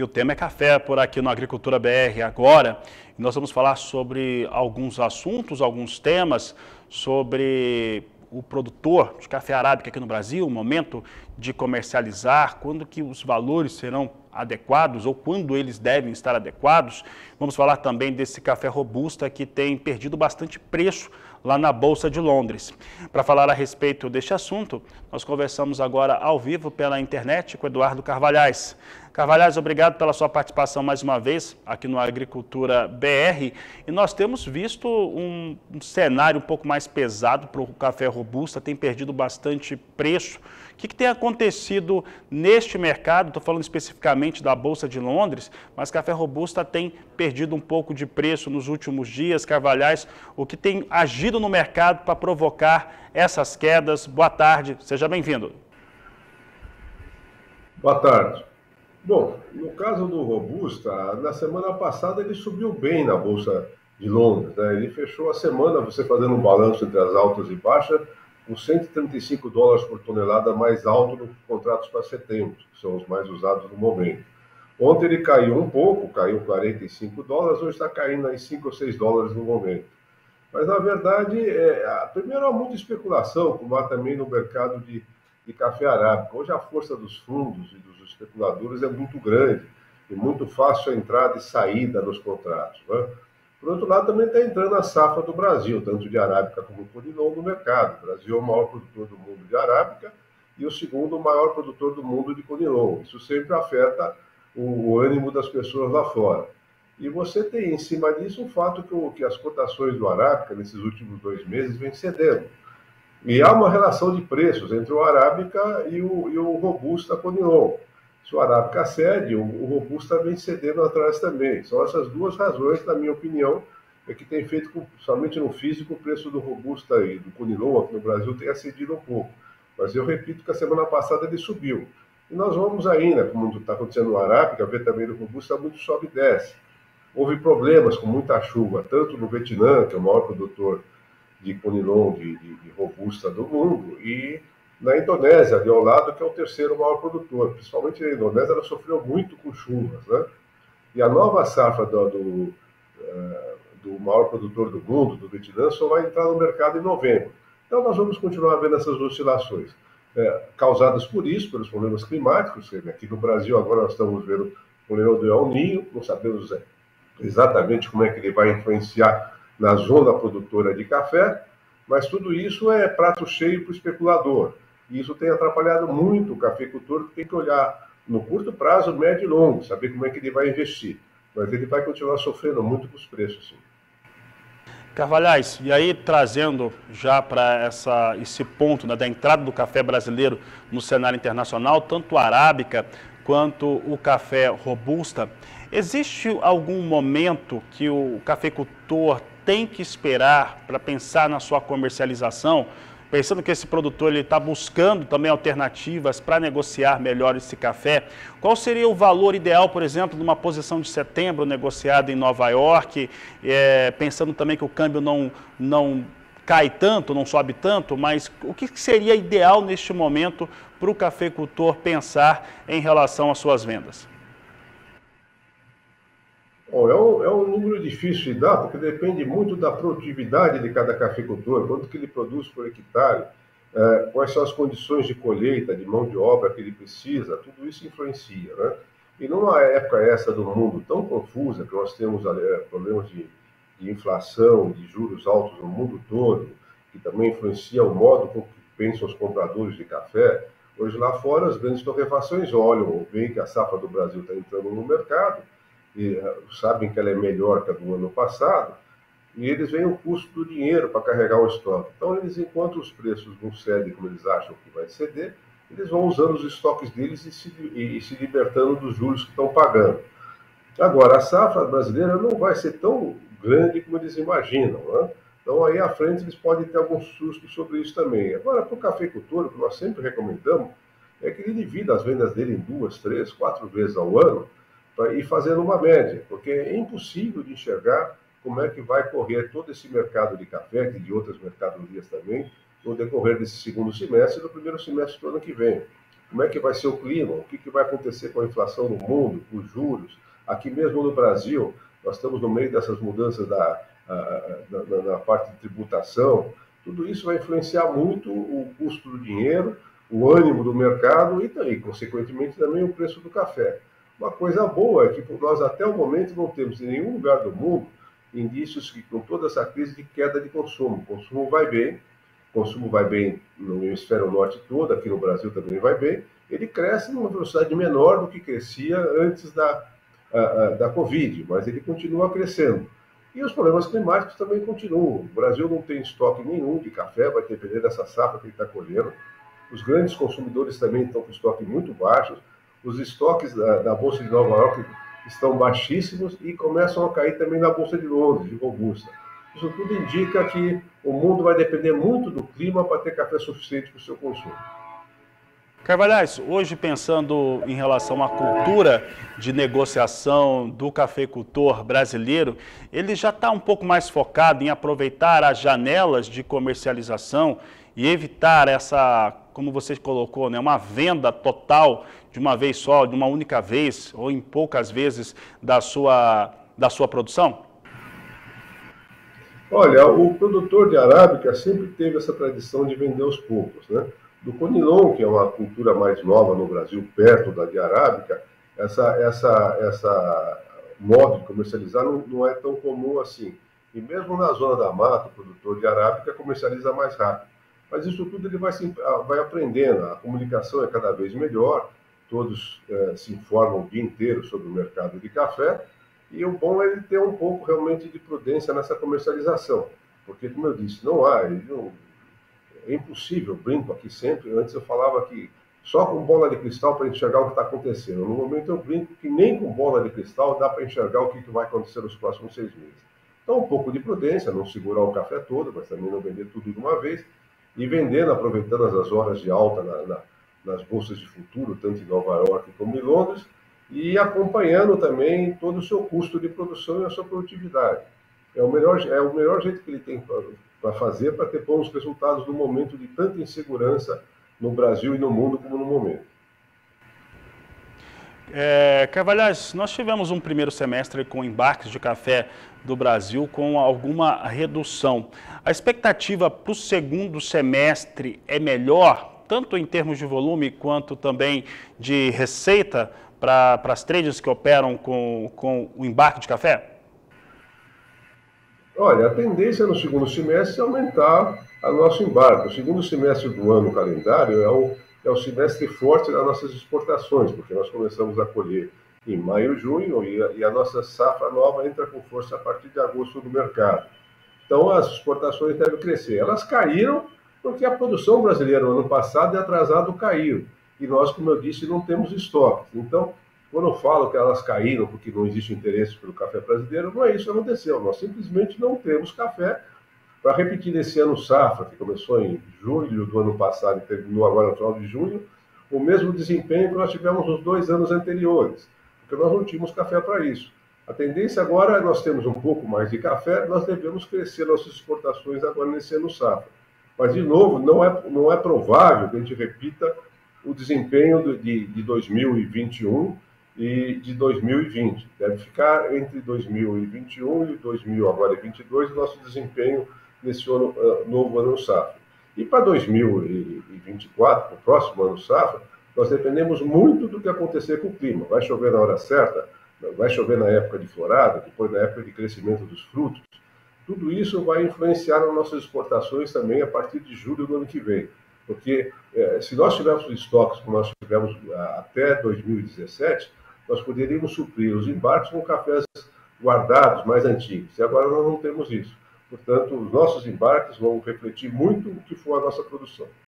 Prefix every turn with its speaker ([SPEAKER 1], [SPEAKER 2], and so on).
[SPEAKER 1] E o tema é café por aqui no Agricultura BR agora. E nós vamos falar sobre alguns assuntos, alguns temas, sobre o produtor de café arábica aqui no Brasil, o momento de comercializar, quando que os valores serão adequados ou quando eles devem estar adequados. Vamos falar também desse café robusta que tem perdido bastante preço lá na Bolsa de Londres. Para falar a respeito deste assunto, nós conversamos agora ao vivo pela internet com Eduardo Carvalhais. Carvalhais, obrigado pela sua participação mais uma vez aqui no Agricultura BR. E nós temos visto um cenário um pouco mais pesado para o café robusta, tem perdido bastante preço. O que tem acontecido neste mercado? Estou falando especificamente da Bolsa de Londres, mas café robusta tem perdido um pouco de preço nos últimos dias. Carvalhais, o que tem agido no mercado para provocar essas quedas? Boa tarde, seja bem-vindo.
[SPEAKER 2] Boa tarde. Bom, no caso do Robusta, na semana passada ele subiu bem na Bolsa de Londres, né? Ele fechou a semana, você fazendo um balanço entre as altas e baixas, com $135 por tonelada mais alto do que contratos para setembro, que são os mais usados no momento. Ontem ele caiu um pouco, caiu $45, hoje está caindo aí $5 ou $6 no momento. Mas, na verdade, primeiro há muita especulação, como há também no mercado de café arábica. Hoje a força dos fundos e dos especuladores é muito grande e muito fácil a entrada e saída nos contratos, né? Por outro lado, também está entrando a safra do Brasil, tanto de arábica como conilon no mercado. O Brasil é o maior produtor do mundo de arábica e o segundo maior produtor do mundo de conilon. Isso sempre afeta o ânimo das pessoas lá fora. E você tem, em cima disso, o fato que as cotações do arábica, nesses últimos 2 meses, vêm cedendo. E há uma relação de preços entre o arábica e o robusta conilon. Se o arábica cede, o robusta vem cedendo atrás também. São essas duas razões, na minha opinião, que tem feito, somente no físico, o preço do robusta e do conilon aqui no Brasil tenha cedido um pouco. Mas eu repito que a semana passada ele subiu. E nós vamos ainda, como está acontecendo no arábica, ver também no robusta, muito sobe e desce. Houve problemas com muita chuva, tanto no Vietnã, que é o maior produtor de conilon, de robusta do mundo, e na Indonésia, ali ao lado, que é o terceiro maior produtor. Principalmente a Indonésia, ela sofreu muito com chuvas, né? E a nova safra do maior produtor do mundo, do Vietnã, só vai entrar no mercado em novembro. Então nós vamos continuar vendo essas oscilações, causadas por isso, pelos problemas climáticos. Aqui no Brasil agora nós estamos vendo o problema do El Niño, não sabemos exatamente como é que ele vai influenciar na zona produtora de café, mas tudo isso é prato cheio para o especulador. E isso tem atrapalhado muito o cafeicultor, que tem que olhar no curto prazo, médio e longo, saber como é que ele vai investir. Mas ele vai continuar sofrendo muito com os preços, sim.
[SPEAKER 1] Carvalhais, e aí trazendo já para esse ponto, né, da entrada do café brasileiro no cenário internacional, tanto a arábica quanto o café robusta, existe algum momento que o cafeicultor tem que esperar para pensar na sua comercialização, pensando que esse produtor está buscando também alternativas para negociar melhor esse café? Qual seria o valor ideal, por exemplo, de uma posição de setembro negociada em Nova York, pensando também que o câmbio não cai tanto, não sobe tanto, mas o que seria ideal neste momento para o cafeicultor pensar em relação às suas vendas?
[SPEAKER 2] Bom, é um número difícil de dar, porque depende muito da produtividade de cada cafeicultor, quanto que ele produz por hectare, quais são as condições de colheita, de mão de obra que ele precisa, tudo isso influencia, né? E numa época essa do mundo tão confusa, que nós temos problemas de inflação, de juros altos no mundo todo, que também influencia o modo como pensam os compradores de café. Hoje lá fora as grandes torrefações olham bem que a safra do Brasil está entrando no mercado, e sabem que ela é melhor que a do ano passado, e eles veem o custo do dinheiro para carregar o estoque. Então, enquanto os preços não cedem como eles acham que vai ceder, eles vão usando os estoques deles e se libertando dos juros que estão pagando. Agora, a safra brasileira não vai ser tão grande como eles imaginam, né? Então, aí à frente, eles podem ter algum susto sobre isso também. Agora, para o cafeicultor, o que nós sempre recomendamos é que ele divida as vendas dele em 2, 3, 4 vezes ao ano, para ir fazendo uma média, porque é impossível de enxergar como é que vai correr todo esse mercado de café, e de outras mercadorias também, no decorrer desse segundo semestre e do primeiro semestre do ano que vem. como é que vai ser o clima, o que vai acontecer com a inflação no mundo, os juros. Aqui mesmo no Brasil, nós estamos no meio dessas mudanças na parte de tributação. Tudo isso vai influenciar muito o custo do dinheiro, o ânimo do mercado e, consequentemente, também o preço do café. Uma coisa boa é que nós, até o momento, não temos em nenhum lugar do mundo indícios que, com toda essa crise de queda de consumo, o consumo vai bem no hemisfério norte todo, aqui no Brasil também vai bem, ele cresce numa velocidade menor do que crescia antes da Covid, mas ele continua crescendo. E os problemas climáticos também continuam. O Brasil não tem estoque nenhum de café, vai depender dessa safra que ele está colhendo. Os grandes consumidores também estão com estoque muito baixos. Os estoques da Bolsa de Nova York estão baixíssimos e começam a cair também na Bolsa de Londres, de Robusta. Isso tudo indica que o mundo vai depender muito do clima para ter café suficiente para o seu consumo.
[SPEAKER 1] Carvalhais, hoje pensando em relação à cultura de negociação do cafeicultor brasileiro, ele já está um pouco mais focado em aproveitar as janelas de comercialização e evitar essa, como você colocou, né, uma venda total de uma vez só, de uma única vez ou em poucas vezes da sua produção?
[SPEAKER 2] Olha, o produtor de arábica sempre teve essa tradição de vender aos poucos, né? Do Conilon, que é uma cultura mais nova no Brasil, perto da de arábica, essa modo de comercializar não é tão comum assim. E mesmo na zona da mata, o produtor de arábica comercializa mais rápido. Mas isso tudo ele vai aprendendo, a comunicação é cada vez melhor, todos se informam o dia inteiro sobre o mercado de café, e o bom é ele ter um pouco realmente de prudência nessa comercialização, porque, como eu disse, é impossível, brinco aqui sempre, antes eu falava que só com bola de cristal para enxergar o que está acontecendo. No momento eu brinco que nem com bola de cristal dá para enxergar o que vai acontecer nos próximos 6 meses. Então um pouco de prudência, não segurar o café todo, mas também não vender tudo de uma vez, e vendendo, aproveitando as horas de alta nas bolsas de futuro, tanto em Nova York como em Londres, e acompanhando também todo o seu custo de produção e a sua produtividade. É o melhor jeito que ele tem para fazer para ter bons resultados no momento de tanta insegurança no Brasil e no mundo como no momento.
[SPEAKER 1] Carvalhais, nós tivemos um primeiro semestre com embarques de café do Brasil com alguma redução. A expectativa para o segundo semestre é melhor, tanto em termos de volume quanto também de receita para as traders que operam com o embarque de café?
[SPEAKER 2] Olha, a tendência no segundo semestre é aumentar o nosso embarque. O segundo semestre do ano calendário é o semestre forte das nossas exportações, porque nós começamos a colher em maio, junho, e a nossa safra nova entra com força a partir de agosto no mercado. Então, as exportações devem crescer. Elas caíram porque a produção brasileira no ano passado e atrasado caiu. E nós, como eu disse, não temos estoque. Então, quando eu falo que elas caíram porque não existe interesse pelo café brasileiro, não é isso que aconteceu. Nós simplesmente não temos café para repetir esse ano safra, que começou em julho do ano passado e terminou agora no final de junho, o mesmo desempenho que nós tivemos nos 2 anos anteriores, porque nós não tínhamos café para isso. A tendência agora é nós temos um pouco mais de café, nós devemos crescer nossas exportações agora nesse ano safra. Mas, de novo, não é provável que a gente repita o desempenho de 2021 e de 2020. Deve ficar entre 2021 e 2022 o nosso desempenho nesse novo ano safra. E para 2024, o próximo ano safra, nós dependemos muito do que acontecer com o clima. Vai chover na hora certa, vai chover na época de florada, depois na época de crescimento dos frutos. Tudo isso vai influenciar nas nossas exportações também a partir de julho do ano que vem. Porque se nós tivéssemos estoques como nós tivemos até 2017, nós poderíamos suprir os embarques com cafés guardados mais antigos. E agora nós não temos isso. Portanto, os nossos embarques vão refletir muito o que for a nossa produção.